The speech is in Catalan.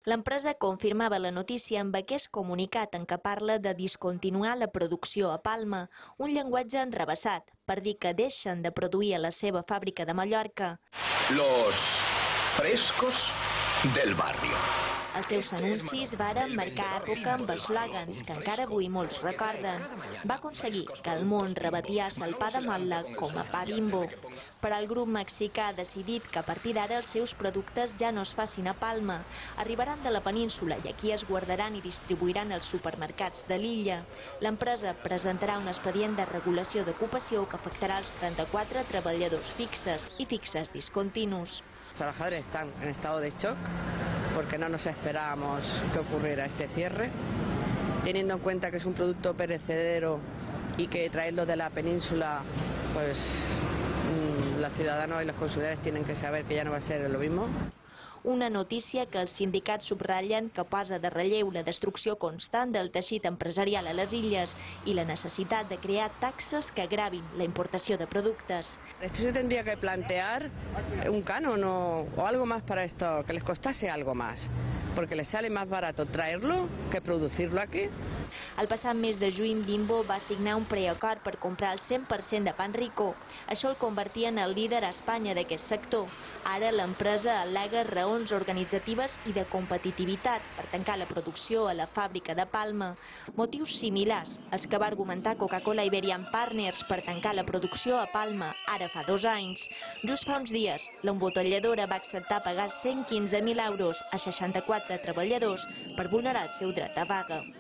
L'empresa confirmava la notícia amb aquest comunicat en què parla de discontinuar la producció a Palma, un llenguatge enrevessat per dir que deixen de produir a la seva fàbrica de Mallorca. Los frescos del barrio. Els seus anuncis varen marcar època amb eslògans que encara avui molts recorden. Va aconseguir que el món rebatiés el pa de motla com a pa Bimbo. Però el grup mexicà ha decidit que a partir d'ara els seus productes ja no es facin a Palma. Arribaran de la península i aquí es guardaran i distribuiran als supermercats de l'illa. L'empresa presentarà un expedient de regulació d'ocupació que afectarà els 34 treballadors fixes i fixes discontinus. Los trabajadores están en estado de shock porque no nos esperábamos que ocurriera este cierre, teniendo en cuenta que es un producto perecedero y que traerlo de la península, pues los ciudadanos y los consumidores tienen que saber que ya no va a ser lo mismo. Una notícia que els sindicats subratllen que posa de relleu la destrucció constant del teixit empresarial a les illes i la necessitat de crear taxes que agravin la importació de productes. Esto se tendría que plantear un canon o algo más para esto, que les costase algo más, porque les sale más barato traerlo que producirlo aquí. El passat mes de juny, Bimbo va signar un preacord per comprar el 100% de Pan Rico. Això el convertia en el líder a Espanya d'aquest sector. Ara l'empresa al·lega raons organitzatives i de competitivitat per tancar la producció a la fàbrica de Palma. Motius similars als que va argumentar Coca-Cola Iberian Partners per tancar la producció a Palma ara fa 2 anys. Just fa uns dies, l'embotelladora va acceptar pagar 115.000 euros a 64 treballadors per vulnerar el seu dret a vaga.